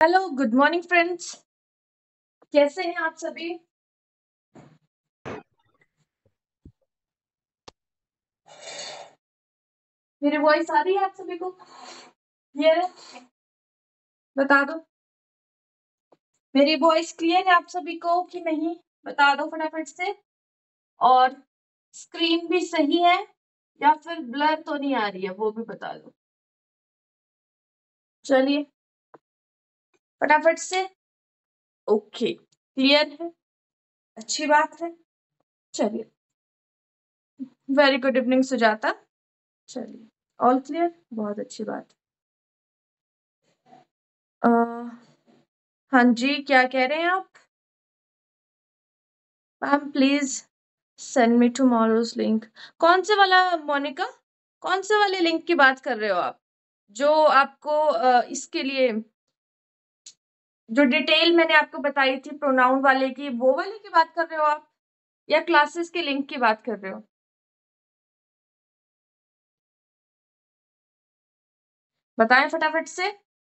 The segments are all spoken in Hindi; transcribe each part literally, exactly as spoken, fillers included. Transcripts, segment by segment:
Hello, good morning friends. कैसे हैं आप सभी? मेरी वॉइस आ रही है आप सभी को? क्लियर है? बता दो। मेरी वॉइस क्लियर है आप सभी को कि नहीं? बता दो फटाफट से। और स्क्रीन भी सही है या फिर ब्लर तो नहीं आ रही है, वो भी बता दो। चलिए फटाफट से। ओके, क्लियर है, अच्छी बात है। चलिए, वेरी गुड इवनिंग सुजाता। चलिए, ऑल क्लियर, बहुत अच्छी बात। आ, हाँ जी, क्या कह रहे हैं आप? Ma'am please send me tomorrow's link. कौन से वाला मोनिका? कौन से वाले लिंक की बात कर रहे हो आप? जो आपको अ, इसके लिए जो डिटेल मैंने आपको बताई थी प्रोनाउन वाले की, वो वाले की बात कर रहे हो आप, या क्लासेस के लिंक की बात कर रहे हो? बताएं फटाफट से।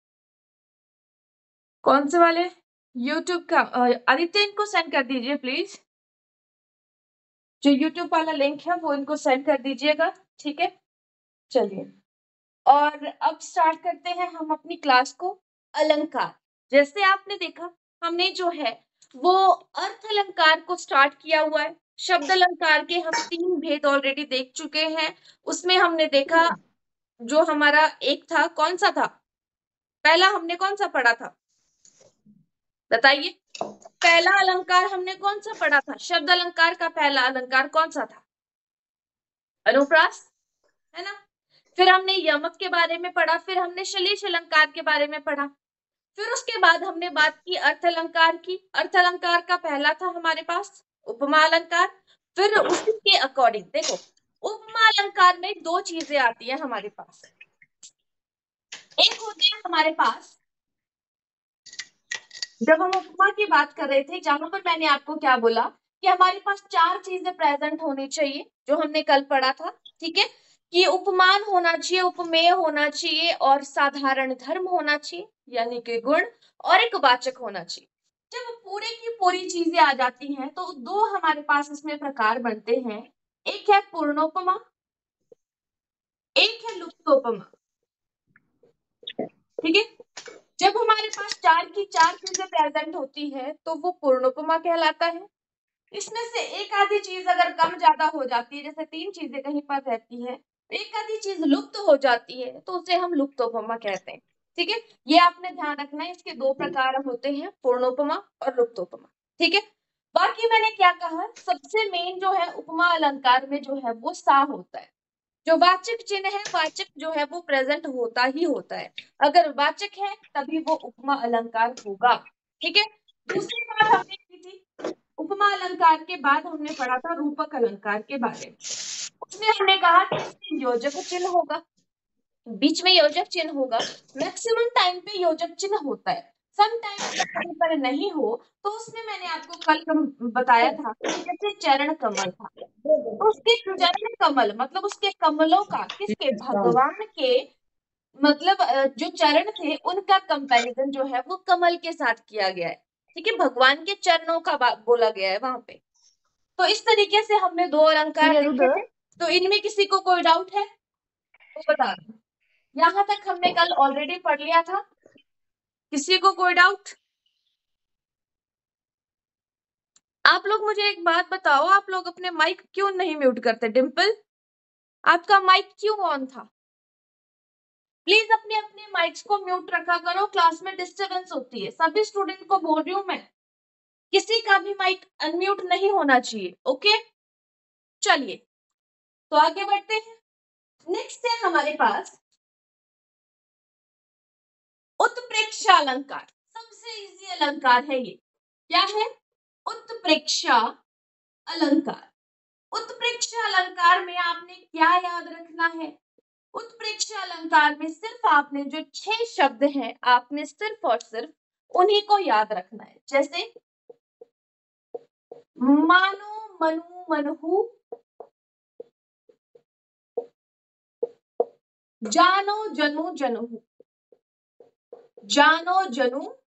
कौन से वाले? यूट्यूब का? अ, आदित्य, इनको सेंड कर दीजिए प्लीज। जो यूट्यूब वाला लिंक है वो इनको सेंड कर दीजिएगा, ठीक है? चलिए, और अब स्टार्ट करते हैं हम अपनी क्लास को। अलंकार, जैसे आपने देखा, हमने जो है वो अर्थ अलंकार को स्टार्ट किया हुआ है। शब्द अलंकार के हम तीन भेद ऑलरेडी देख चुके हैं। उसमें हमने देखा, जो हमारा एक था, कौन सा था पहला? हमने कौन सा पढ़ा था, बताइए? पहला अलंकार हमने कौन सा पढ़ा था? शब्द अलंकार का पहला अलंकार कौन सा था? अनुप्रास, है ना? फिर हमने यमक के बारे में पढ़ा, फिर हमने श्लेष अलंकार के बारे में पढ़ा, फिर उसके बाद हमने बात की अर्थ अलंकार की। अर्थ अलंकार का पहला था हमारे पास उपमा अलंकार। फिर उसी के अकॉर्डिंग देखो, उपमा अलंकार में दो चीजें आती है हमारे पास। एक होती है हमारे पास, जब हम उपमा की बात कर रहे थे, जहां पर मैंने आपको क्या बोला कि हमारे पास चार चीजें प्रेजेंट होनी चाहिए, जो हमने कल पढ़ा था, ठीक है? कि उपमान होना चाहिए, उपमेय होना चाहिए, और साधारण धर्म होना चाहिए, यानी कि गुण, और एक वाचक होना चाहिए। जब पूरी की पूरी चीजें आ जाती हैं तो दो हमारे पास इसमें प्रकार बनते हैं। एक है पूर्णोपमा, एक है लुप्तोपमा, ठीक है? जब हमारे पास चार की चार चीजें प्रेजेंट होती है तो वो पूर्णोपमा कहलाता है। इसमें से एक आधी चीज अगर कम ज्यादा हो जाती है, जैसे तीन चीजें कहीं पर रहती है, एक आधी चीज लुप्त हो जाती है, तो उसे हम लुप्तोपमा कहते हैं, ठीक है? ये आपने ध्यान रखना है, इसके दो प्रकार होते हैं, पूर्णोपमा और लुप्तोपमा, ठीक है? बाकी मैंने क्या कहा, सबसे मेन जो है उपमा अलंकार में जो है वो सा होता है। जो वाचक चिन्ह है, वाचक जो है वो प्रेजेंट होता ही होता है। अगर वाचक है तभी वो उपमा अलंकार होगा, ठीक है? दूसरी बात हमने की थी, उपमा अलंकार के बाद हमने पढ़ा था रूपक अलंकार के बारे में। उसमें हमने कहा कि इसमें योजक चिन्ह होगा, बीच में योजक चिन्ह होगा, मैक्सिमम टाइम पे योजक चिन्ह होता है। सम टाइम अगर कहीं पर नहीं हो तो उसमें मैंने आपको कल बताया था कि जैसे चरण कमल था, तो उसके चरण कमल मतलब उसके कमलों का, किसके? भगवान के, मतलब अ, जो चरण थे उनका कंपैरिजन जो है वो कमल के साथ किया गया है, ठीक है? भगवान के चरणों का बात बोला गया है वहां पे। तो इस तरीके से हमने दो अलंकार देखे थे। तो इनमें किसी को कोई डाउट है तो बता दो। यहाँ तक हमने कल ऑलरेडी पढ़ लिया था। किसी को कोई डाउट? आप लोग मुझे एक बात बताओ, आप लोग अपने माइक क्यों नहीं म्यूट करते? डिम्पल, आपका माइक क्यों ऑन था? प्लीज अपने अपने माइक्स को म्यूट रखा करो, क्लास में डिस्टरबेंस होती है। सभी स्टूडेंट को बोल रही हूँ मैं, किसी का भी माइक अनम्यूट नहीं होना चाहिए, ओके? चलिए, तो आगे बढ़ते हैं। नेक्स्ट है हमारे पास उत्प्रेक्षा अलंकार। सबसे इजी अलंकार है ये। क्या है? उत्प्रेक्षा अलंकार। उत्प्रेक्षा अलंकार में आपने क्या याद रखना है? उत्प्रेक्षा अलंकार में सिर्फ आपने जो छह शब्द हैं, आपने सिर्फ और सिर्फ उन्हीं को याद रखना है। जैसे मानो, मनु, मनहु, जानो, जनु, जनुहु, जानो, जनु,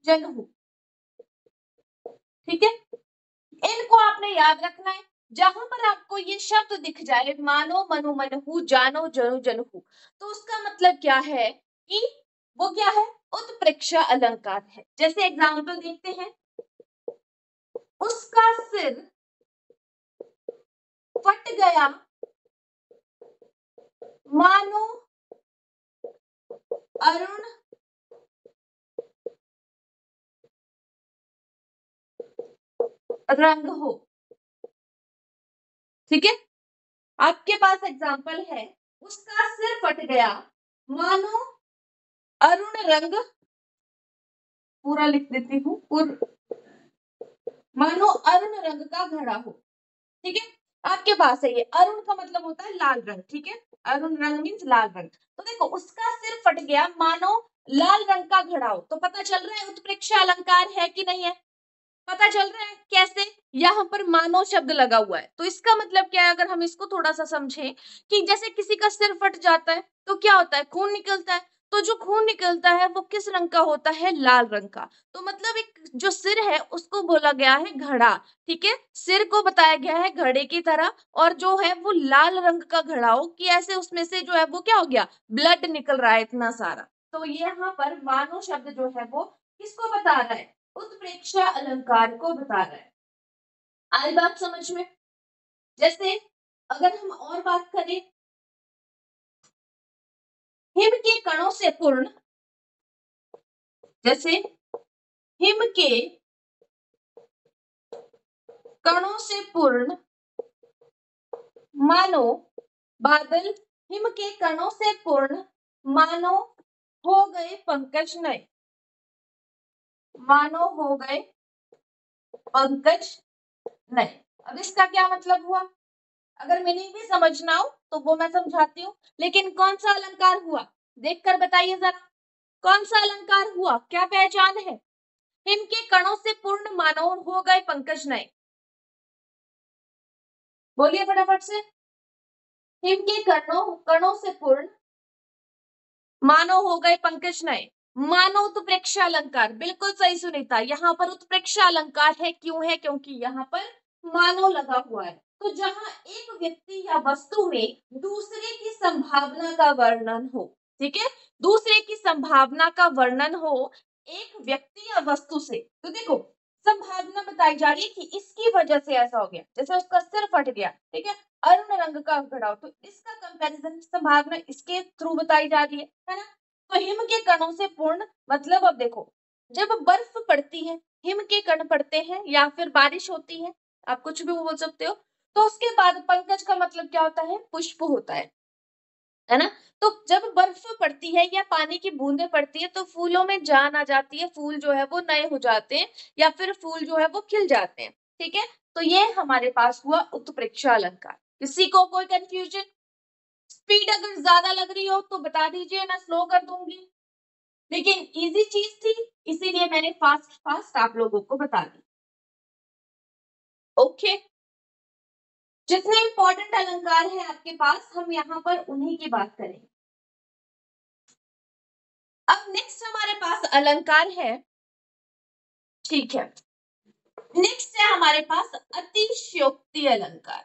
जनहु। ठीक है, इनको आपने याद रखना है। जहां पर आपको ये शब्द दिख जाए, मानो, मनु, मनहु, जानो, जनु, जनहु, तो उसका मतलब क्या है कि वो क्या है, उत्प्रेक्षा अलंकार है। जैसे एग्जाम्पल देखते हैं, उसका सिर फट गया मानो अरुण रंग हो। ठीक है, आपके पास एग्जाम्पल है, उसका सिर फट गया मानो अरुण रंग, पूरा लिख देती हूँ, मानो अरुण रंग का घड़ा हो। ठीक है, आपके पास है ये, अरुण का मतलब होता है लाल रंग। ठीक है, अरुण रंग मीन्स लाल रंग। तो देखो, उसका सिर फट गया मानो लाल रंग का घड़ा हो, तो पता चल रहा है उत्प्रेक्षा अलंकार है कि नहीं है, पता चल रहा है कैसे, यहाँ पर मानो शब्द लगा हुआ है। तो इसका मतलब क्या है, अगर हम इसको थोड़ा सा समझें कि जैसे किसी का सिर फट जाता है तो क्या होता है, खून निकलता है, तो जो खून निकलता है वो किस रंग का होता है, लाल रंग का। तो मतलब एक जो सिर है उसको बोला गया है घड़ा। ठीक है, सिर को बताया गया है घड़े की तरह, और जो है वो लाल रंग का घड़ा हो, कि ऐसे उसमें से जो है वो क्या हो गया, ब्लड निकल रहा है इतना सारा। तो यहाँ पर मानो शब्द जो है वो किसको बता रहा है, उत्प्रेक्षा अलंकार को बता रहा है। आई बात समझ में। जैसे अगर हम और बात करें, हिम के कणों से पूर्ण, जैसे हिम के कणों से पूर्ण मानो बादल, हिम के कणों से पूर्ण मानो हो गए पंकज नए, मानो हो गए पंकज नए। अब इसका क्या मतलब हुआ, अगर मीनिंग भी समझना हो तो वो मैं समझाती हूँ, लेकिन कौन सा अलंकार हुआ देखकर बताइए जरा, कौन सा अलंकार हुआ, क्या पहचान है, हिम के कणों से पूर्ण मानो हो गए पंकज नए, बोलिए फटाफट से। हिम के कणों कणों से पूर्ण मानो हो गए पंकज नए, मानो उत्प्रेक्षा अलंकार, बिल्कुल सही सुनीता, यहाँ पर उत्प्रेक्षा अलंकार है, क्यों है, क्योंकि यहाँ पर मानो लगा हुआ है। तो जहां एक व्यक्ति या वस्तु में दूसरे की संभावना का वर्णन हो, ठीक है, दूसरे की संभावना का वर्णन हो एक व्यक्ति या वस्तु से, तो देखो संभावना बताई जा रही है कि इसकी वजह से ऐसा हो गया, जैसे उसका सिर फट गया, ठीक है, अरुण रंग का घड़ा हो, तो इसका कंपैरिजन संभावना इसके थ्रू बताई जा रही है है ना। तो हिम के कणों से पूर्ण मतलब, अब देखो जब बर्फ पड़ती है, हिम के कण पड़ते हैं, या फिर बारिश होती है, आप कुछ भी बोल सकते हो, तो उसके बाद पंकज का मतलब क्या होता है, पुष्प होता है है ना। तो जब बर्फ पड़ती है या पानी की बूंदें पड़ती है तो फूलों में जान आ जाती है, फूल जो है वो नए हो जाते हैं, या फिर फूल जो है वो खिल जाते हैं। ठीक है, तो ये हमारे पास हुआ उत्प्रेक्षा अलंकार। किसी को कोई कंफ्यूजन, स्पीड अगर ज्यादा लग रही हो तो बता दीजिए, मैं स्लो कर दूंगी, लेकिन इजी चीज थी इसीलिए मैंने फास्ट फास्ट आप लोगों को बता दी। ओके, जितने इंपॉर्टेंट अलंकार है आपके पास हम यहाँ पर उन्हीं की बात करेंगे। अब नेक्स्ट हमारे पास अलंकार है, ठीक है, नेक्स्ट है हमारे पास अतिशयोक्ति अलंकार।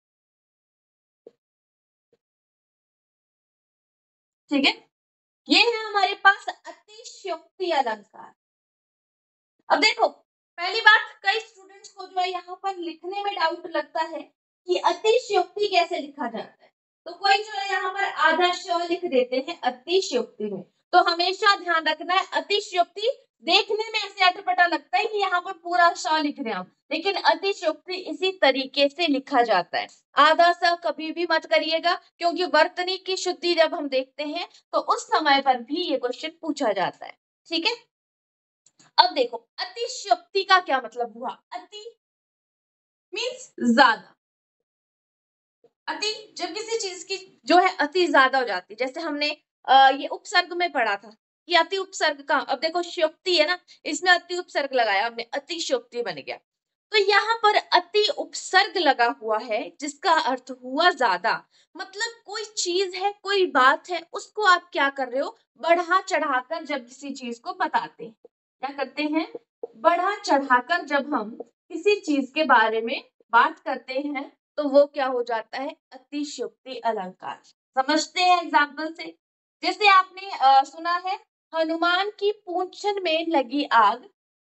ठीक है, ये है हमारे पास अतिशयोक्ति अलंकार। अब देखो, पहली बात, कई स्टूडेंट्स को जो है यहाँ पर लिखने में डाउट लगता है कि अतिशयोक्ति कैसे लिखा जाता है, तो कोई जो है यहाँ पर आधा श लिख देते हैं अतिशयोक्ति में। तो हमेशा ध्यान रखना है, अतिशयोक्ति देखने में ऐसे अटपटा लगता है कि यहाँ पर पूरा श लिख रहे हैं हम, लेकिन अतिशयोक्ति इसी तरीके से लिखा जाता है। आधा स कभी भी मत करिएगा, क्योंकि वर्तनी की शुद्धि जब हम देखते हैं तो उस समय पर भी ये क्वेश्चन पूछा जाता है। ठीक है, अब देखो अतिशयोक्ति का क्या मतलब हुआ, अति मीन्स ज्यादा, अति जब किसी चीज की जो है अति ज्यादा हो जाती है, जैसे हमने आ, ये उपसर्ग में पढ़ा था कि अति उपसर्ग का, अब देखो शयोक्ति है ना, इसमें अति उपसर्ग लगाया हमने, अतिशयोक्ति बन गया। तो यहाँ पर अति उपसर्ग लगा हुआ है जिसका अर्थ हुआ ज्यादा, मतलब कोई चीज है, कोई बात है, उसको आप क्या कर रहे हो, बढ़ा चढ़ाकर जब किसी चीज को बताते हैं। क्या करते हैं, बढ़ा चढ़ाकर जब हम किसी चीज के बारे में बात करते हैं तो वो क्या हो जाता है, अतिशयोक्ति अलंकार। समझते हैं एग्जाम्पल से। जैसे आपने आ, सुना है, हनुमान की पूंछन में लगी आग,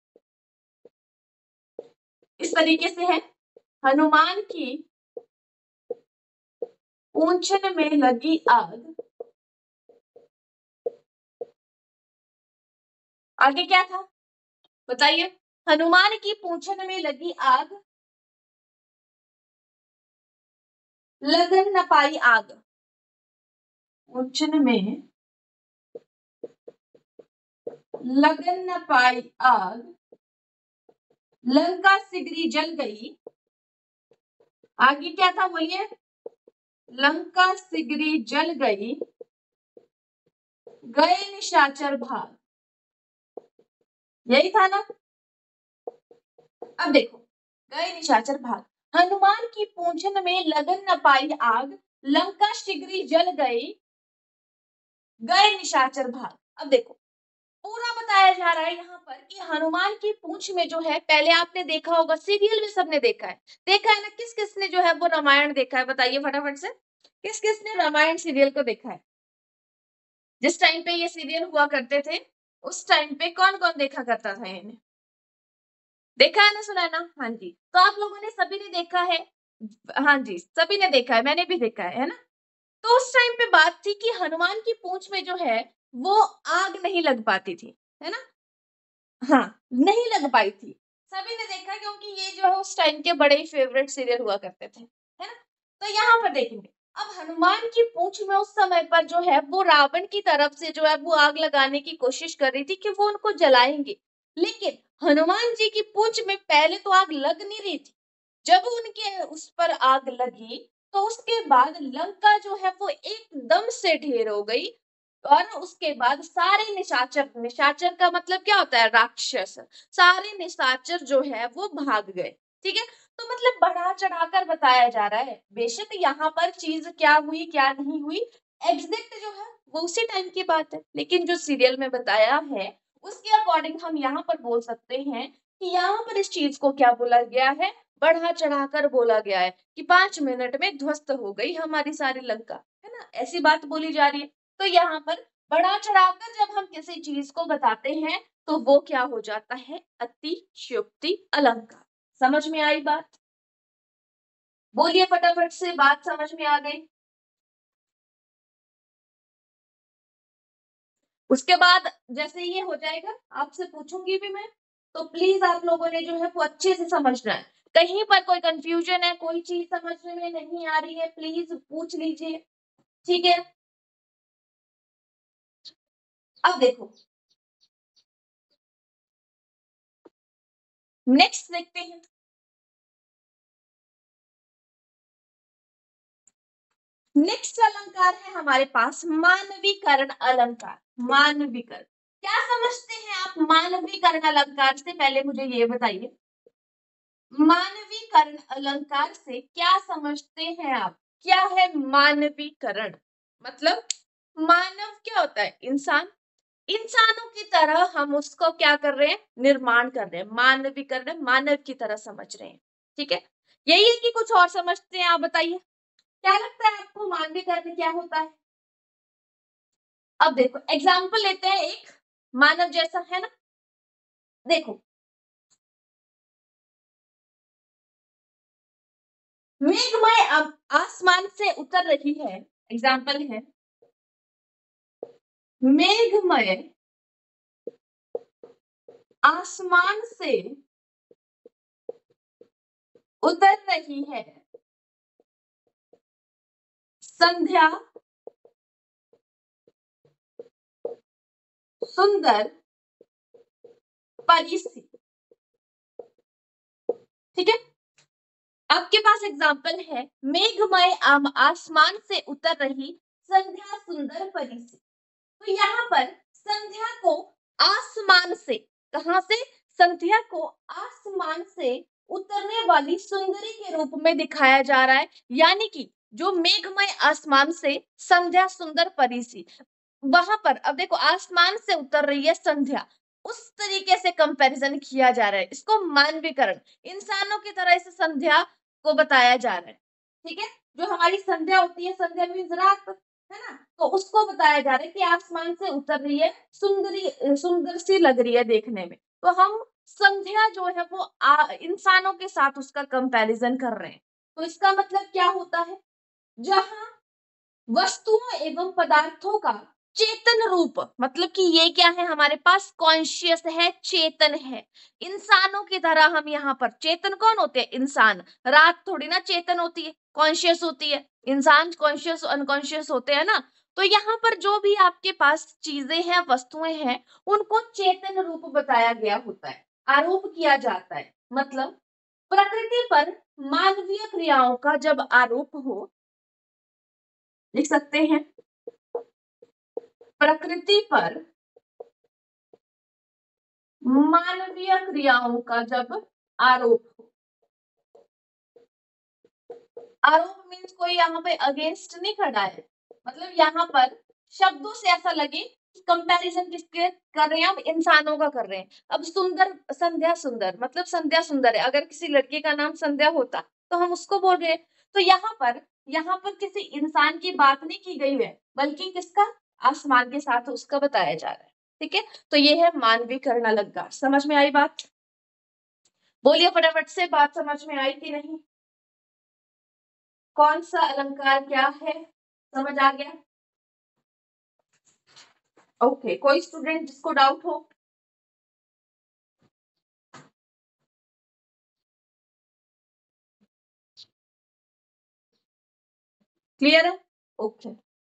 इस तरीके से है, हनुमान की पूंछन में लगी आग, आगे क्या था बताइए, हनुमान की पूंछन में लगी आग, लगन न पाई आग, पूंछन में लगन न पाई आग, लंका सिगरी जल गई, आगे क्या था बोलिए, लंका सिगरी जल गई, गए निशाचर भाग, यही था ना। अब देखो, गए निशाचर भाग, हनुमान की पूंछन में लगन न पाई आग, लंका सिगरी जल गई, गए निशाचर भाग। अब देखो, पूरा बताया जा रहा है यहाँ पर कि हनुमान की पूंछ में जो है, पहले आपने देखा होगा सीरियल में, सबने देखा है, देखा है ना, किस किसने जो है वो रामायण देखा है, बताइए फटाफट से, किस किसने रामायण सीरियल को देखा है। जिस टाइम पे ये सीरियल हुआ करते थे उस टाइम पे कौन कौन देखा करता था इन्हें, देखा है ना, सुना है ना, हाँ जी, तो आप लोगों ने सभी ने देखा है, हाँ जी सभी ने देखा है, मैंने भी देखा है, है ना। तो उस टाइम पे बात थी कि हनुमान की पूंछ में जो है वो आग नहीं लग पाती थी, है ना, हाँ नहीं लग पाई थी, सभी ने देखा क्योंकि ये जो है उस टाइम के बड़े ही फेवरेट सीरियल हुआ करते थे, है ना। तो यहाँ पर देखेंगे, अब हनुमान की पूंछ में उस समय पर जो है वो रावण की तरफ से जो है वो आग लगाने की कोशिश कर रही थी कि वो उनको जलाएंगे, लेकिन हनुमान जी की पूंछ में पहले तो आग लग नहीं रही थी, जब उनके उस पर आग लगी तो उसके बाद लंका जो है वो एकदम से ढेर हो गई, और उसके बाद सारे निशाचर, निशाचर का मतलब क्या होता है, राक्षस, सारे निशाचर जो है वो भाग गए, ठीक है। तो मतलब बढ़ा चढ़ाकर बताया जा रहा है, बेशक यहाँ पर चीज क्या हुई क्या नहीं हुई एग्जैक्ट जो है वो उसी टाइम की बात है, लेकिन जो सीरियल में बताया है उसके अकॉर्डिंग हम यहाँ पर बोल सकते हैं कि यहाँ पर इस चीज को क्या बोला गया है, बढ़ा चढ़ाकर बोला गया है कि पांच मिनट में ध्वस्त हो गई हमारी सारी लंका, है ना, ऐसी बात बोली जा रही है। तो यहाँ पर बढ़ा चढ़ाकर जब हम किसी चीज को बताते हैं तो वो क्या हो जाता है, अतिशयोक्ति अलंकार। समझ में आई बात, बोलिए फटाफट से, बात समझ में आ गई। उसके बाद जैसे ये हो जाएगा आपसे पूछूंगी भी मैं, तो प्लीज आप लोगों ने जो है वो अच्छे से समझना है, कहीं पर कोई कंफ्यूजन है, कोई चीज समझने में नहीं आ रही है, प्लीज पूछ लीजिए, ठीक है। अब देखो नेक्स्ट देखते हैं, नेक्स्ट अलंकार है हमारे पास मानवीकरण अलंकार। मानवीकरण क्या समझते हैं आप, मानवीकरण अलंकार से पहले मुझे ये बताइए, मानवीकरण अलंकार से क्या समझते हैं आप, क्या है मानवीकरण, मतलब मानव क्या होता है, इंसान, इंसानों की तरह हम उसको क्या कर रहे हैं, निर्माण कर रहे हैं, मानवीकरण मानव की तरह समझ रहे हैं, ठीक है। यही है कि कुछ और समझते हैं आप, बताइए क्या लगता है आपको मानवीकरण क्या होता है। अब देखो एग्जाम्पल लेते हैं, एक मानव जैसा, है ना, देखो मेघमय आसमान से उतर रही है, एग्जाम्पल है मेघमय आसमान से उतर रही है संध्या सुंदर परिसी, ठीक है। आपके पास एग्जाम्पल है मेघमय आसमान से उतर रही संध्या सुंदर परिसी, तो यहाँ पर संध्या को आसमान से, कहां से, संध्या को आसमान से उतरने वाली सुंदरी के रूप में दिखाया जा रहा है, यानी कि जो मेघमय आसमान से संध्या सुंदर परिसी, वहां पर अब देखो आसमान से उतर रही है संध्या, उस तरीके से कंपैरिजन किया जा रहा है, इसको मानवीकरण, इंसानों की तरह इस संध्या को बताया जा रहा है। ठीक है, जो हमारी संध्या होती है, संध्या मीन्स रात, है ना, तो उसको बताया जा रहा है कि आसमान से उतर रही है, सुंदरी सुंदर सी लग रही है देखने में, तो हम संध्या जो है वो आ, इंसानों के साथ उसका कंपैरिजन कर रहे हैं। तो इसका मतलब क्या होता है, जहां वस्तुओं एवं पदार्थों का चेतन रूप, मतलब कि ये क्या है, हमारे पास कॉन्शियस है, चेतन है, इंसानों की तरह हम यहाँ पर, चेतन कौन होते हैं, इंसान, रात थोड़ी ना चेतन होती है, कॉन्शियस होती है, इंसान कॉन्शियस अनकॉन्शियस होते हैं ना। तो यहाँ पर जो भी आपके पास चीजें हैं, वस्तुएं हैं, उनको चेतन रूप बताया गया होता है, आरोप किया जाता है। मतलब प्रकृति पर मानवीय क्रियाओं का जब आरोप हो, लिख सकते हैं, प्रकृति पर मानवीय क्रियाओं का जब आरोप हो, आरोप मीन्स कोई यहाँ पे अगेंस्ट नहीं खड़ा है, मतलब यहाँ पर शब्दों से ऐसा लगे कंपैरिजन किसके कर रहे हैं, हम इंसानों का कर रहे हैं। अब सुंदर, संध्या सुंदर, मतलब संध्या सुंदर है, अगर किसी लड़की का नाम संध्या होता तो हम उसको बोल रहे हैं। तो यहाँ पर यहाँ पर किसी इंसान की बात नहीं की गई है, बल्कि किसका, आसमान के साथ उसका बताया जा रहा है। ठीक है, तो ये है मानवीकरण अलंकार। समझ में आई बात, बोलिए फटाफट से, बात समझ में आई कि नहीं, कौन सा अलंकार क्या है, समझ आ गया? ओके, कोई स्टूडेंट जिसको डाउट हो? क्लियर है? ओके,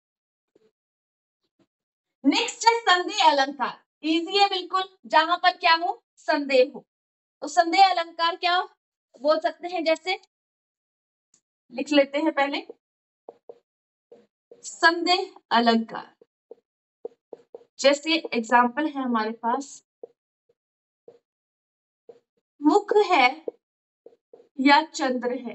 नेक्स्ट है संदेह अलंकार। इजी है बिल्कुल, जहां पर क्या हो, संदेह हो। तो संदेह अलंकार क्या बोल सकते हैं, जैसे लिख लेते हैं पहले, संदेह अलंकार, जैसे एग्जाम्पल है हमारे पास, मुख है या चंद्र है,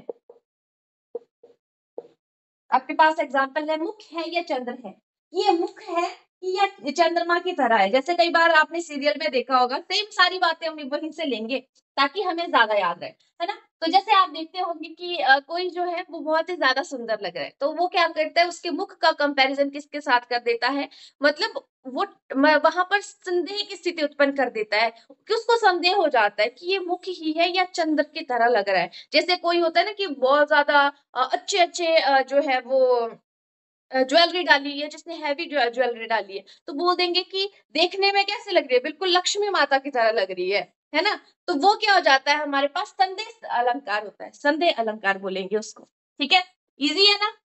आपके पास एग्जाम्पल है, मुख है या चंद्र है, ये मुख है कि या चंद्रमा की तरह है। जैसे कई बार आपने सीरियल में देखा होगा, सेम सारी बातें हम वहीं से लेंगे ताकि हमें ज्यादा याद रहे, है ना। तो जैसे आप देखते होंगे कि अ, कोई जो है वो बहुत ही ज्यादा सुंदर लग रहा है, तो वो क्या करता है, उसके मुख का कंपैरिजन किसके साथ कर देता है, मतलब वो वहां पर संदेह की स्थिति उत्पन्न कर देता है, कि उसको संदेह हो जाता है कि ये मुख ही है या चंद्र की तरह लग रहा है। जैसे कोई होता है ना कि बहुत ज्यादा अच्छे अच्छे जो है वो ज्वेलरी डाली है, जिसने हैवी ज्वेलरी डाली है, तो बोल देंगे कि देखने में कैसे लग रही है, बिल्कुल लक्ष्मी माता की तरह लग रही है है ना। तो वो क्या हो जाता है, हमारे पास संदेह अलंकार होता है, संदेह अलंकार बोलेंगे उसको। ठीक है, इजी है ना।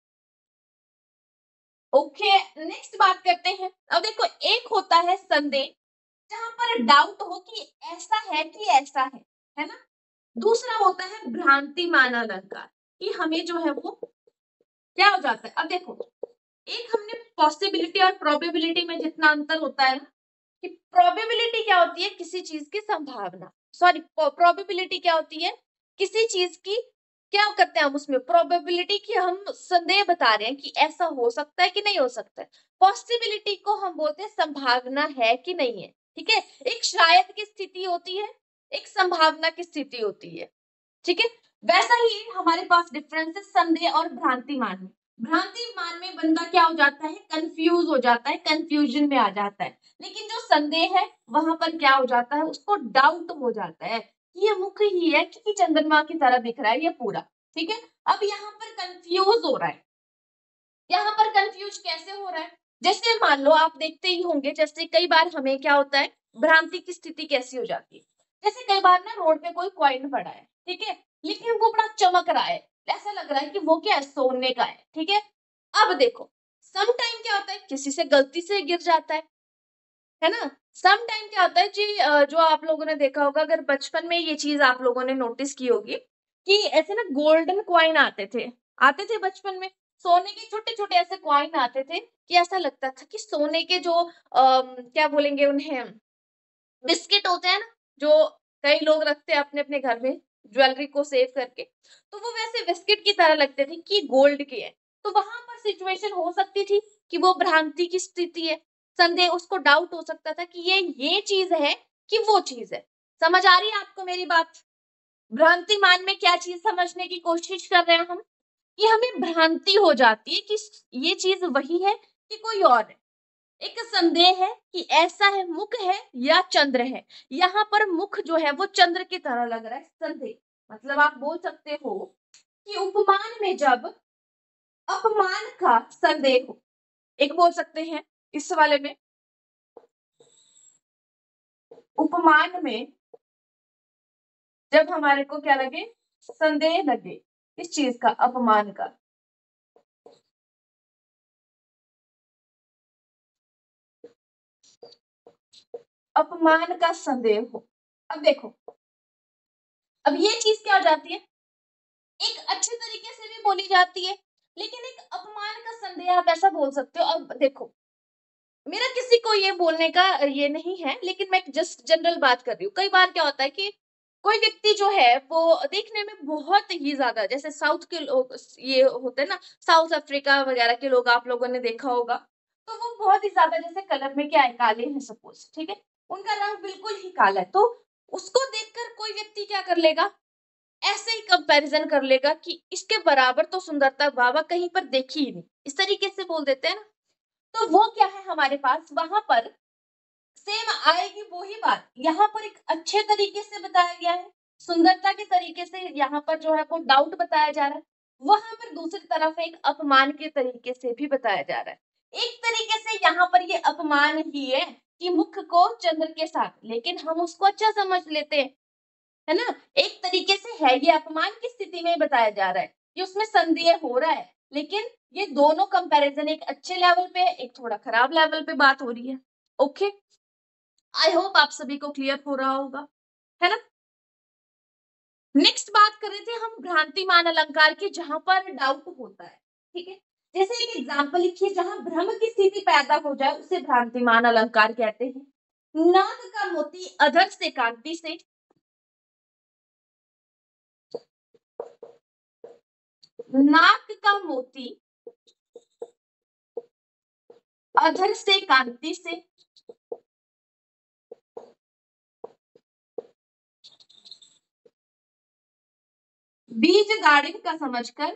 ओके, नेक्स्ट बात करते हैं। अब देखो, एक होता है संदेह, जहां पर डाउट हो कि ऐसा है कि ऐसा है है ना। दूसरा होता है भ्रांतिमान अलंकार, कि हमें जो है वो क्या हो जाता है, अब देखो, एक हमने पॉसिबिलिटी और प्रोबेबिलिटी में जितना अंतर होता है ना, कि प्रोबेबिलिटी क्या होती है, किसी चीज की संभावना, सॉरी प्रोबेबिलिटी क्या होती है, किसी चीज की, क्या करते हैं हम उसमें प्रोबेबिलिटी की, हम संदेह बता रहे हैं कि ऐसा हो सकता है कि नहीं हो सकता है। पॉसिबिलिटी को हम बोलते हैं संभावना है कि नहीं है। ठीक है, एक शायद की स्थिति होती है, एक संभावना की स्थिति होती है। ठीक है, वैसा ही हमारे पास डिफरेंस है संदेह और भ्रांतिमान में। भ्रांतिमान में बंदा क्या हो जाता है, कंफ्यूज हो जाता है, कंफ्यूजन में आ जाता है। लेकिन जो संदेह है, वहां पर क्या हो जाता है, उसको डाउट हो जाता है कि ये मुख ही है, कि चंद्रमा की तरह दिख रहा है ये पूरा। ठीक है, अब यहाँ पर कंफ्यूज हो रहा है, यहाँ पर कंफ्यूज कैसे हो रहा है, जैसे मान लो आप देखते ही होंगे, जैसे कई बार हमें क्या होता है, भ्रांति की स्थिति कैसी हो जाती है, जैसे कई बार ना रोड पे कोई कॉइन पड़ा है, ठीक है, लेकिन वो बड़ा चमक रहा है, ऐसा लग रहा है कि वो क्या है, सोने का है। ठीक है, अब देखो, सम टाइम क्या होता है, किसी से गलती से गिर जाता है है ना। सम टाइम क्या होता है जी, अ, जो आप लोगों ने देखा होगा, अगर बचपन में ये चीज आप लोगों ने नोटिस की होगी, कि ऐसे ना गोल्डन कॉइन आते थे, आते थे बचपन में, सोने के छोटे छोटे ऐसे कॉइन आते थे, कि ऐसा लगता था कि सोने के जो आ, क्या बोलेंगे उन्हें, बिस्किट होते हैं ना, जो कई लोग रखते हैं अपने अपने घर में ज्वेलरी को सेव करके, तो वो वैसे बिस्किट की तरह लगते थे कि गोल्ड के है। तो वहां पर सिचुएशन हो सकती थी कि वो भ्रांति की स्थिति है, संदेह, उसको डाउट हो सकता था कि ये ये चीज है कि वो चीज है। समझ आ रही है आपको मेरी बात? भ्रांति मान में क्या चीज समझने की कोशिश कर रहे हैं हम, कि हमें भ्रांति हो जाती है कि ये चीज वही है कि कोई और है। एक संदेह है कि ऐसा है, मुख है या चंद्र है। यहाँ पर मुख जो है वो चंद्र की तरह लग रहा है, संदेह। मतलब आप बोल सकते हो कि उपमान में जब अपमान का संदेह हो, एक बोल सकते हैं इस वाले में, उपमान में जब हमारे को क्या लगे, संदेह लगे इस चीज का, अपमान का। अपमान का संदेह हो। अब देखो, अब ये चीज क्या हो जाती है, एक अच्छे तरीके से भी बोली जाती है, लेकिन एक अपमान का संदेह आप ऐसा बोल सकते हो। अब देखो, मेरा किसी को ये बोलने का ये नहीं है, लेकिन मैं जस्ट जनरल बात कर रही हूँ। कई बार क्या होता है कि कोई व्यक्ति जो है वो देखने में बहुत ही ज्यादा, जैसे साउथ के लोग ये होते हैं ना, साउथ अफ्रीका वगैरह के लोग आप लोगों ने देखा होगा, तो वो बहुत ही ज्यादा जैसे कलर में क्या है, काले हैं सपोज, ठीक है, उनका रंग बिल्कुल ही काला है, तो उसको देखकर कोई व्यक्ति क्या कर लेगा, ऐसे ही कंपैरिजन कर लेगा कि इसके बराबर तो सुंदरता बाबा कहीं पर देखी ही नहीं, इस तरीके से बोल देते हैं ना। तो वो क्या है हमारे पास, वहां पर सेम आएगी वही बात, यहाँ पर एक अच्छे तरीके से बताया गया है, सुंदरता के तरीके से यहाँ पर जो है वो डाउट बताया जा रहा है, वहां पर दूसरी तरफ एक अपमान के तरीके से भी बताया जा रहा है। एक तरीके से यहाँ पर ये अपमान ही है कि मुख को चंद्र के साथ, लेकिन हम उसको अच्छा समझ लेते हैं, है ना। एक तरीके से है ये अपमान की स्थिति में बताया जा रहा है कि उसमें संदेह हो रहा है, लेकिन ये दोनों कंपैरिजन एक अच्छे लेवल पे है, एक थोड़ा खराब लेवल पे बात हो रही है। ओके, आई होप आप सभी को क्लियर हो रहा होगा, है ना। नेक्स्ट बात कर रहे थे हम भ्रांतिमान अलंकार की, जहां पर डाउट होता है, ठीक है। जैसे एक एग्जांपल लिखिए, जहां भ्रम की स्थिति पैदा हो जाए उसे भ्रांतिमान अलंकार कहते हैं। नाक का मोती अधर से कांति से, नाक का मोती अधर से कांति से, बीज दाड़िम का समझकर,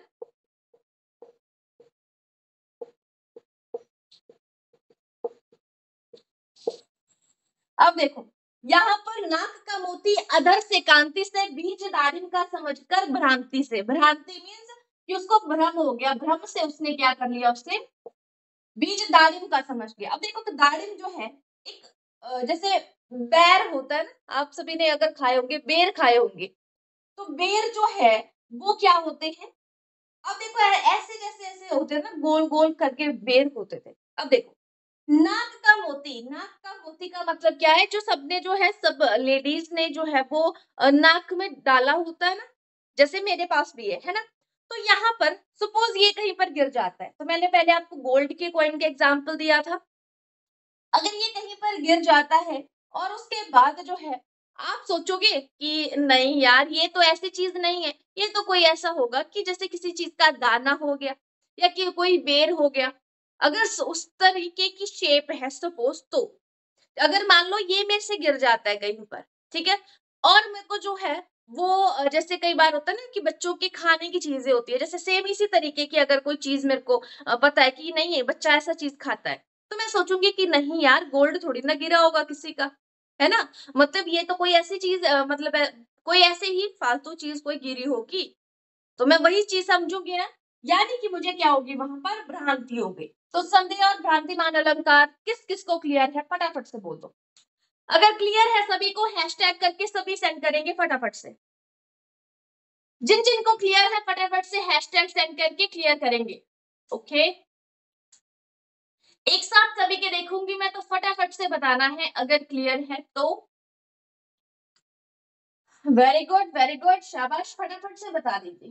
अब देखो यहाँ पर नाक का मोती अधर से कांति से, बीज दाड़िम का समझकर भ्रांति से। भ्रांति मीन्स कि उसको भ्रम हो गया, भ्रम से उसने क्या कर लिया, उससे बीज दाड़िम का समझ गया। अब देखो, तो दाड़िम जो है एक जैसे बेर होता है ना, आप सभी ने अगर खाए होंगे, बेर खाए होंगे, तो बेर जो है वो क्या होते हैं, अब देखो ऐसे जैसे ऐसे होते हैं ना, गोल गोल करके बेर होते थे। अब देखो, नाक का मोती, नाक का मोती का मतलब क्या है, जो सबने जो है, सब लेडीज ने जो है वो नाक में डाला होता है ना, जैसे मेरे पास भी है है ना। तो यहाँ पर सपोज ये कहीं पर गिर जाता है, तो मैंने पहले आपको गोल्ड के कॉइन के एग्जांपल दिया था, अगर ये कहीं पर गिर जाता है और उसके बाद जो है आप सोचोगे कि नहीं यार ये तो ऐसी चीज नहीं है, ये तो कोई ऐसा होगा कि जैसे किसी चीज का दाना हो गया या कि कोई बेर हो गया, अगर उस तरीके की शेप है सपोज, तो अगर मान लो ये मेरे से गिर जाता है कहीं पर, ठीक है, और मेरे को जो है वो जैसे कई बार होता है ना कि बच्चों के खाने की चीजें होती है, जैसे सेम इसी तरीके की अगर कोई चीज मेरे को पता है कि नहीं है बच्चा ऐसा चीज खाता है, तो मैं सोचूंगी कि नहीं यार गोल्ड थोड़ी ना गिरा होगा किसी का, है ना। मतलब ये तो कोई ऐसी चीज मतलब कोई ऐसे ही फालतू चीज कोई गिरी होगी, तो मैं वही चीज समझूंगी ना, यानी कि मुझे क्या होगी, वहां पर भ्रांति होगी। तो संदेह और भ्रांतिमान अलंकार किस किस को क्लियर है, फटाफट से बोल दो। अगर क्लियर है सभी को हैशटैग करके सभी सेंड करेंगे फटाफट से, जिन जिन को क्लियर है फटाफट से हैशटैग सेंड करके क्लियर करेंगे। ओके, एक साथ सभी के देखूंगी मैं, तो फटाफट से बताना है अगर क्लियर है तो। वेरी गुड वेरी गुड, शाबाश, फटाफट से बता दीजिए।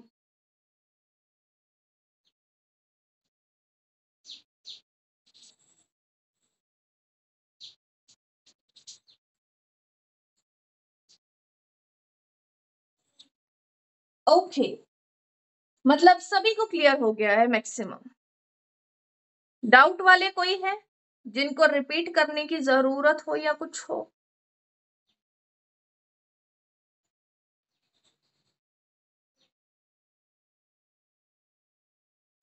Okay okay. मतलब सभी को क्लियर हो गया है मैक्सिमम। डाउट वाले कोई है जिनको रिपीट करने की जरूरत हो या कुछ हो?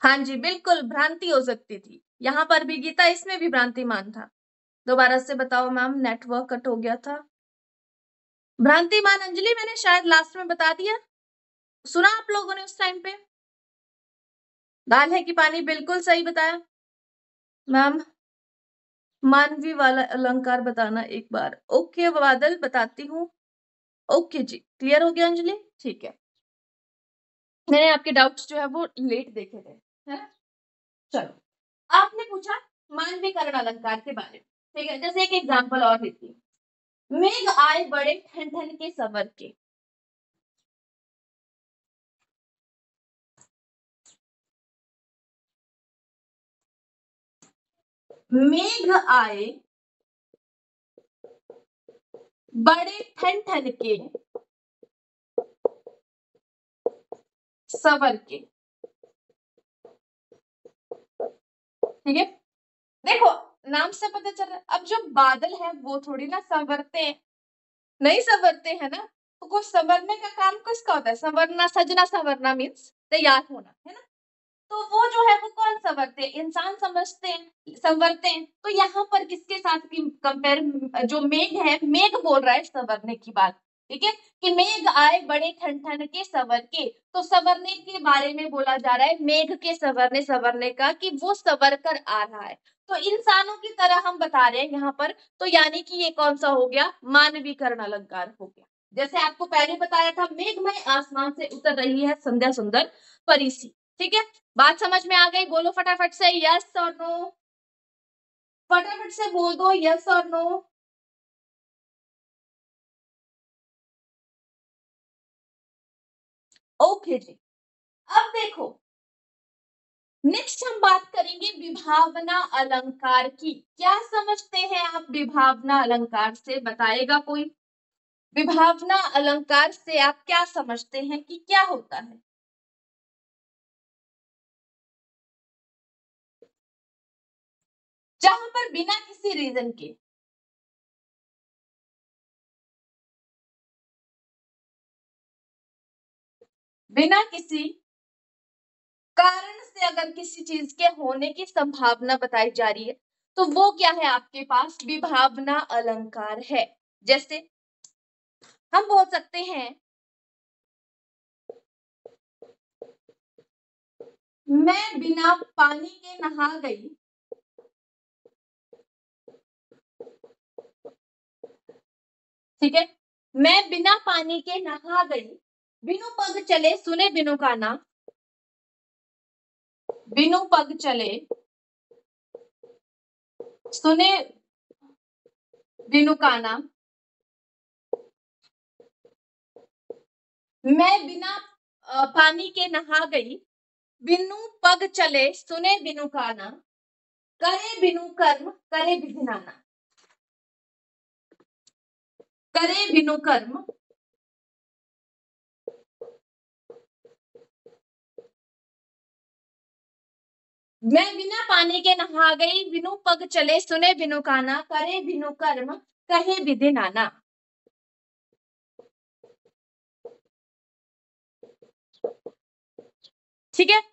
हाँ जी, बिल्कुल भ्रांति हो सकती थी। यहाँ पर भी गीता, इसमें भी भ्रांतिमान था। दोबारा से बताओ मैम, नेटवर्क कट हो गया था। भ्रांतिमान अंजलि मैंने शायद लास्ट में बता दिया, सुना आप लोगों ने उस टाइम पे? दाल है कि पानी, बिल्कुल सही बताया मैम। मानवी वाला अलंकार बताना एक बार। ओके बादल, बताती हूँ। ओके जी, क्लियर हो गया अंजलि? ठीक है, मैंने आपके डाउट्स जो है वो लेट देखे थे, है ना? चलो, आपने पूछा मानवीकरण अलंकार के बारे में, ठीक है? जैसे एक एग्जांपल और देती हूँ। मेघ आए बड़े ठन ठन के सवर के। मेघ आए बड़े ठन ठन के सवर के, ठीक है? देखो, नाम से पता चल रहा है, अब जो बादल है वो थोड़ी ना संवरते हैं, नहीं संवरते हैं ना, तो कुछ संवरने का काम किसका होता है? संवरना, सजना संवरना मीन्स तैयार होना, है ना? तो वो जो है वो कौन संवरते हैं? इंसान समझते हैं, संवरते हैं। तो यहाँ पर किसके साथ कंपेयर, जो मेघ है, मेघ बोल रहा है संवरने की बात, ठीक है? कि मेघ आए बड़े ठन ठन के सवर के, तो संवरने के बारे में बोला जा रहा है, मेघ के संवरने संवरने का, कि वो संवर कर आ रहा है। तो इंसानों की तरह हम बता रहे हैं यहाँ पर, तो यानी कि ये कौन सा हो गया? मानवीकरण अलंकार हो गया। जैसे आपको पहले बताया था, मेघमय आसमान से उतर रही है संध्या सुंदर परीसी, ठीक है? बात समझ में आ गई? बोलो फटाफट से यस और नो, फटाफट से बोल दो यस और नो। ओके जी, अब देखो, नेक्स्ट हम बात करेंगे विभावना अलंकार की। क्या समझते हैं आप विभावना अलंकार से? बताएगा कोई? विभावना अलंकार से आप क्या समझते हैं कि क्या होता है? जहां पर बिना किसी रीजन के, बिना किसी कारण से अगर किसी चीज के होने की संभावना बताई जा रही है, तो वो क्या है? आपके पास विभावना अलंकार है। जैसे हम बोल सकते हैं, मैं बिना पानी के नहा गई, ठीक है? मैं बिना पानी के नहा गई, बिनु पग चले सुने बिनु काना, बिनु पग चले सुने बिनु काना, मैं बिना अ, पानी के नहा गई, बिनु पग चले सुने बिनु काना, करे बिनु कर्म करे विधि नाना, करे बिनु कर्म, मैं बिना पानी के नहा गई, बिनु पग चले सुने बिनु काना, करे बिनु कर्म कहे विधि नाना। ठीक है?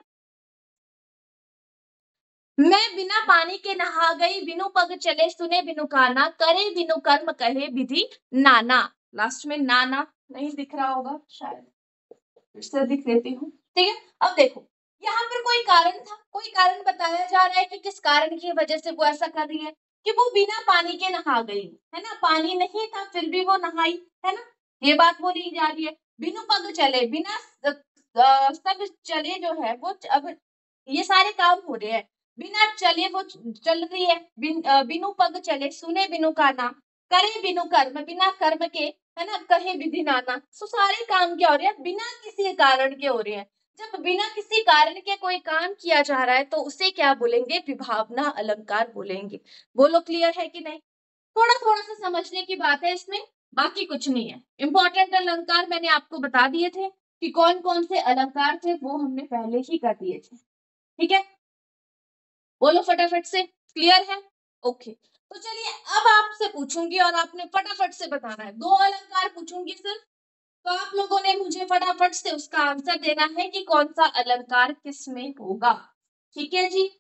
मैं बिना पानी के नहा गई, बिनु पग चले सुने बिनु काना, करे बिनु कर्म कहे विधि नाना। लास्ट में नाना नहीं दिख रहा होगा शायद, फिर से दिख लेती हूँ, ठीक है? अब देखो, यहाँ पर कोई कारण था, कोई कारण बताया जा रहा है कि किस कारण की वजह से वो ऐसा कर रही है, कि वो बिना पानी के नहा गई, है ना? पानी नहीं था फिर भी वो नहाई, है ना? ये बात बोली जा रही है। बिनु पग चले, बिना सब चले जो है वो, अब ये सारे काम हो रहे हैं, बिना चले वो चल रही है, बिन, बिनु पग चले सुने बिनु काना, करे बिनु कर्म बिना कर्म के, है ना? कहे विधि नाना। सो सारे काम क्या हो रहे हैं? बिना किसी कारण के हो रहे हैं। जब बिना किसी कारण के कोई काम किया जा रहा है तो उसे क्या बोलेंगे? विभावना अलंकार बोलेंगे। बोलो क्लियर है कि नहीं? थोड़ा थोड़ा सा समझने की बात है इसमें, बाकी कुछ नहीं है। इंपॉर्टेंट अलंकार मैंने आपको बता दिए थे कि कौन कौन से अलंकार थे, वो हमने पहले ही कर दिए थे, ठीक है? बोलो फटाफट से, क्लियर है? ओके, तो चलिए अब आपसे पूछूंगी और आपने फटाफट से बताना है। दो अलंकार पूछूंगी सिर्फ, तो आप लोगों ने मुझे फटाफट से उसका आंसर देना है कि कौन सा अलंकार किस में होगा। ठीक है जी,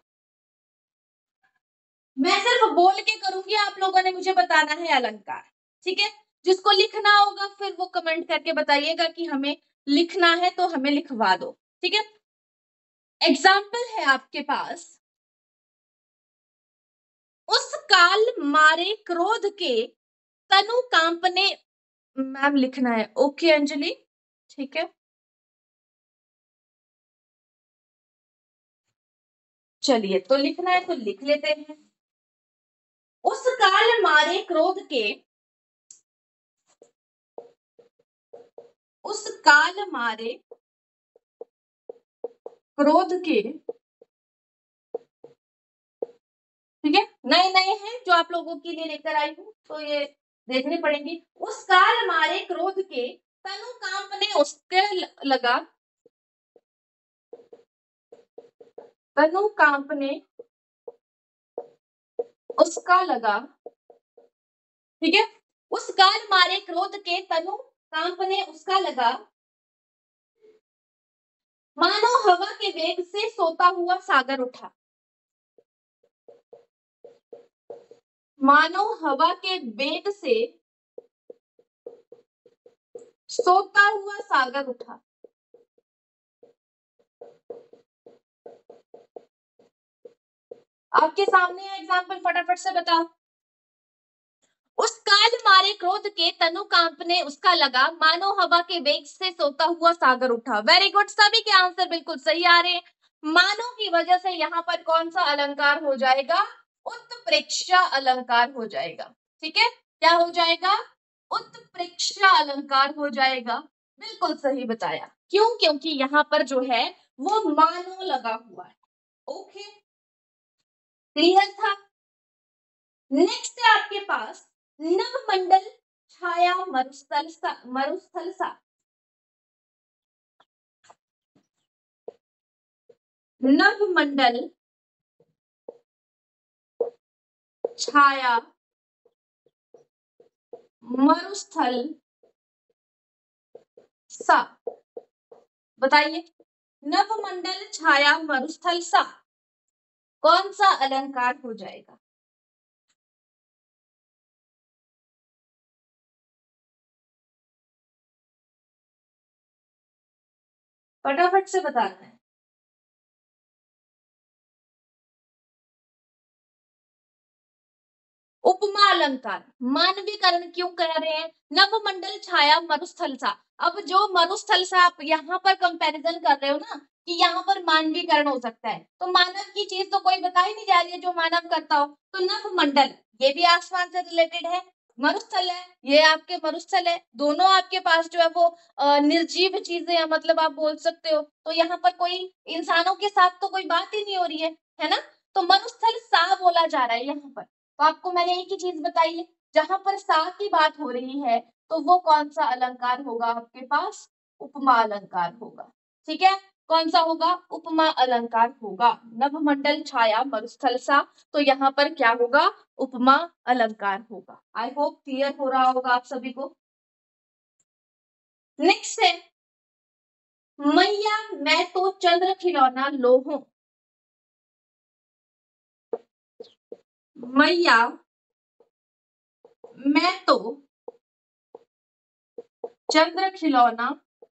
मैं सिर्फ बोल के करूंगी, आप लोगों ने मुझे बताना है अलंकार। ठीक है, जिसको लिखना होगा फिर वो कमेंट करके बताइएगा कि हमें लिखना है तो हमें लिखवा दो। ठीक है, एग्जाम्पल है आपके पास, उस काल मारे क्रोध के तनु कांपने। मैम लिखना है, ओके अंजलि, ठीक है, चलिए तो लिखना है तो लिख लेते हैं। उस काल मारे क्रोध के, उस काल मारे क्रोध के, ठीक है, नए नए हैं जो आप लोगों के लिए लेकर आई हूं तो ये देखने पड़ेंगे। उस काल मारे क्रोध के तनु कांपने उसके लगा, तनु कांपने उसका लगा। ठीक है, उस काल मारे क्रोध के तनु कांपने उसका लगा, मानो हवा के वेग से सोता हुआ सागर उठा। मानो हवा के वेग से सोता हुआ सागर उठा। आपके सामने है एग्जाम्पल, फटाफट से बताओ। उस काल मारे क्रोध के तनु कांपने उसका लगा, मानो हवा के वेग से सोता हुआ सागर उठा। वेरी गुड, सभी के आंसर बिल्कुल सही आ रहे हैं। मानो की वजह से यहाँ पर कौन सा अलंकार हो जाएगा? उत्प्रेक्षा अलंकार हो जाएगा। ठीक है, क्या हो जाएगा? उत्प्रेक्षा अलंकार हो जाएगा। बिल्कुल सही बताया। क्यों? क्योंकि यहाँ पर जो है वो मानो लगा हुआ है। ओके, क्लियर था? नेक्स्ट है आपके पास नवमंडल छाया मरुस्थल सा, मरुस्थल सा। नवमंडल छाया मरुस्थल सा। बताइए, नवमंडल छाया मरुस्थल सा कौन सा अलंकार हो जाएगा? फटाफट से बताना है। उपमा अलंकार। मानवीकरण क्यों कह रहे हैं? नवमंडल छाया मरुस्थल सा। अब जो मरुस्थल सा आप यहाँ पर कंपैरिजन कर रहे हो ना कि यहाँ पर मानवीकरण हो सकता है, तो मानव की चीज तो कोई बता ही नहीं जा रही है जो मानव करता हो। तो नवमंडल ये भी आसमान से रिलेटेड है, मरुस्थल है ये आपके मरुस्थल है, दोनों आपके पास जो है वो निर्जीव चीजें हैं, मतलब आप बोल सकते हो। तो यहाँ पर कोई इंसानों के साथ तो कोई बात ही नहीं हो रही है, है ना? तो मरुस्थल सा बोला जा रहा है यहाँ पर। तो आपको मैंने एक ही चीज बताई है, जहां पर सा की बात हो रही है तो वो कौन सा अलंकार होगा आपके पास? उपमा अलंकार होगा। ठीक है, कौन सा होगा? उपमा अलंकार होगा। नवमंडल छाया मरुस्थल सा, तो यहाँ पर क्या होगा? उपमा अलंकार होगा। आई होप क्लियर हो रहा होगा आप सभी को। नेक्स्ट है मैया मैं तो चंद्र खिलौना लो हूं। मैया मैं तो चंद्र खिलौना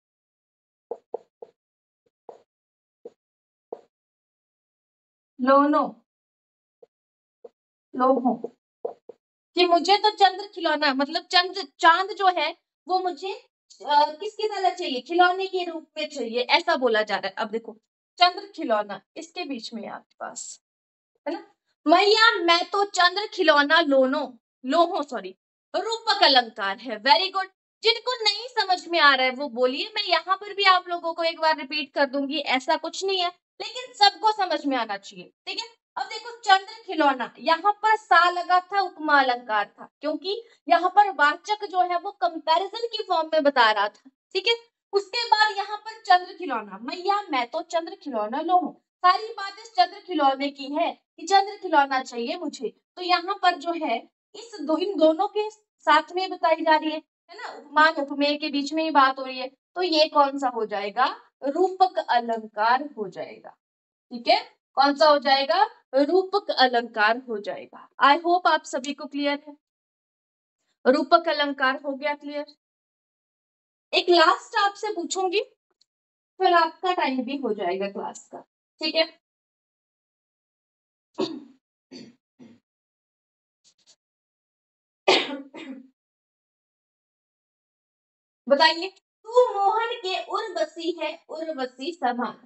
लोनो लो हूं, कि मुझे तो चंद्र खिलौना मतलब चंद्र चांद जो है वो मुझे आ, किसकी तरह चाहिए? खिलौने के रूप में चाहिए, ऐसा बोला जा रहा है। अब देखो, चंद्र खिलौना इसके बीच में है आपके पास, है ना? मैया मैं तो चंद्र खिलौना लोनो लोहो सॉरी रूपक अलंकार है। Very good. जिनको नहीं समझ में आ रहा है वो बोलिए, मैं यहाँ पर भी आप लोगों को एक बार रिपीट कर दूंगी, ऐसा कुछ नहीं है, लेकिन सबको समझ में आना चाहिए। ठीक है, अब देखो चंद्र खिलौना, यहाँ पर सा लगा था, उपमा अलंकार था, क्योंकि यहाँ पर वाचक जो है वो कंपैरिजन की फॉर्म में बता रहा था। ठीक है, उसके बाद यहाँ पर चंद्र खिलौना, मैया मैं तो चंद्र खिलौना लो हूं, सारी बात इस चंद्र खिलौने की है कि चंद्र खिलौना चाहिए मुझे। तो यहाँ पर जो है इस दो इन दोनों के साथ में बताई जा रही है है ना? उपमान उपमेय के बीच में ही बात हो रही है, तो ये कौन सा हो जाएगा? रूपक अलंकार हो जाएगा। ठीक है, कौन सा हो जाएगा? रूपक अलंकार हो जाएगा। आई होप आप सभी को क्लियर है। रूपक अलंकार हो गया क्लियर। एक लास्ट आपसे पूछूंगी, फिर आपका टाइम भी हो जाएगा क्लास का, ठीक है? बताइए, तू मोहन के उर्वशी है, उर्वशी समान।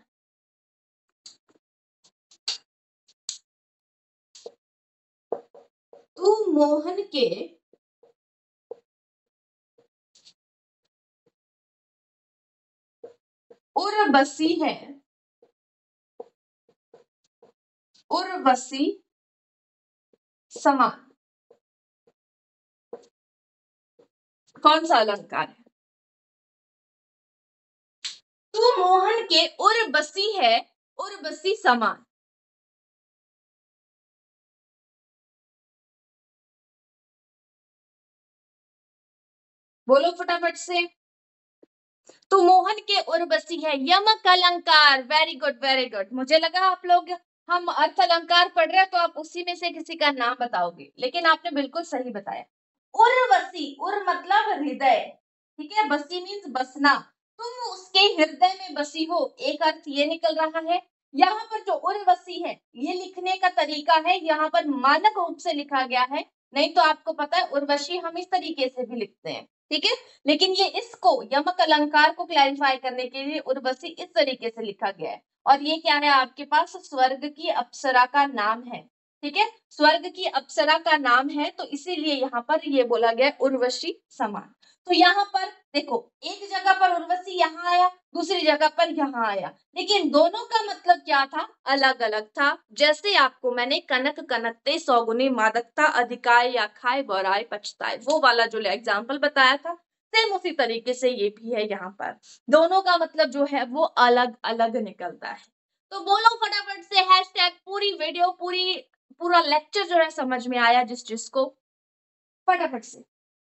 तू मोहन के उर्वशी है, उर्वशी समान। कौन सा अलंकार है? तू मोहन के उर्वशी है, उर्वशी समान। बोलो फटाफट से। तो मोहन के उर्वशी है, यमक अलंकार। Very good very good. मुझे लगा आप लोग हम अर्थ अलंकार पढ़ रहे हैं तो आप उसी में से किसी का नाम बताओगे, लेकिन आपने बिल्कुल सही बताया। उर्वशी, उर मतलब हृदय, ठीक है, बसी मीन्स बसना। तुम उसके हृदय में बसी हो, एक अर्थ ये निकल रहा है। यहाँ पर जो उर्वशी है, ये लिखने का तरीका है, यहाँ पर मानक रूप से लिखा गया है। नहीं तो आपको पता है उर्वशी हम इस तरीके से भी लिखते हैं, ठीक है, लेकिन ये इसको यमक अलंकार को क्लैरिफाई करने के लिए उर्वशी इस तरीके से लिखा गया है। और ये क्या है आपके पास? स्वर्ग की अप्सरा का नाम है, ठीक है, स्वर्ग की अप्सरा का नाम है, तो इसीलिए यहाँ पर ये बोला गया उर्वशी समान। तो यहाँ पर देखो, एक जगह पर उर्वशी यहाँ आया, दूसरी जगह पर यहाँ आया, लेकिन दोनों का मतलब क्या था? अलग अलग था। जैसे आपको मैंने कनक कनकते सौगुनी मादकता अधिकाय या खाए बौराय पछताए, वो वाला जो एग्जाम्पल बताया था, सेम उसी तरीके से ये भी है। यहाँ पर दोनों का मतलब जो है वो अलग अलग निकलता है। तो बोलो फटाफट से हैशटैग पूरी वीडियो, पूरी पूरा लेक्चर जो है समझ में आया जिस जिसको, फटाफट से।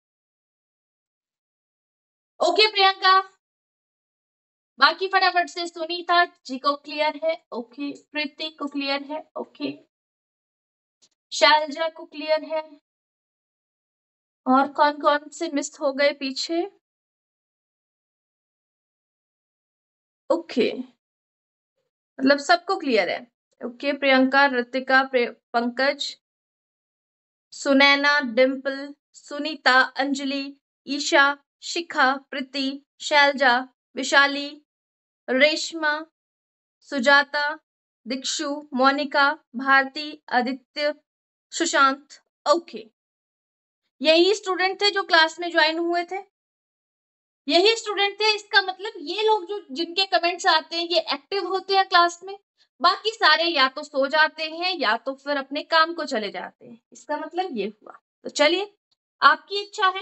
ओके प्रियंका, बाकी फटाफट से। सुनीता जी को क्लियर है, ओके। प्रीति को क्लियर है, ओके। शैलजा को क्लियर है। और कौन कौन से मिस हो गए पीछे? ओके, मतलब सबको क्लियर है। ओके, प्रियंका, ऋतिका, पंकज, सुनैना, डिम्पल, सुनीता, अंजलि, ईशा, शिखा, प्रीति, शैलजा, विशाली, रेशमा, सुजाता, दीक्षु, मोनिका, भारती, आदित्य, सुशांत। ओके, यही स्टूडेंट थे जो क्लास में ज्वाइन हुए थे, यही स्टूडेंट थे। इसका मतलब ये लोग जो जिनके कमेंट्स आते हैं ये एक्टिव होते हैं क्लास में, बाकी सारे या तो सो जाते हैं या तो फिर अपने काम को चले जाते हैं। इसका मतलब ये हुआ। तो चलिए, आपकी इच्छा है।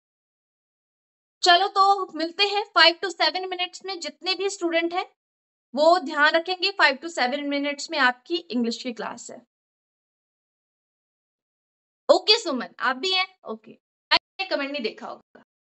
चलो तो मिलते हैं फाइव टू सेवन मिनट्स में। जितने भी स्टूडेंट हैं वो ध्यान रखेंगे, फाइव टू सेवन मिनट्स में आपकी इंग्लिश की क्लास है। ओके सुमन, आप भी हैं? ओके, कमेंट नहीं देखा होगा।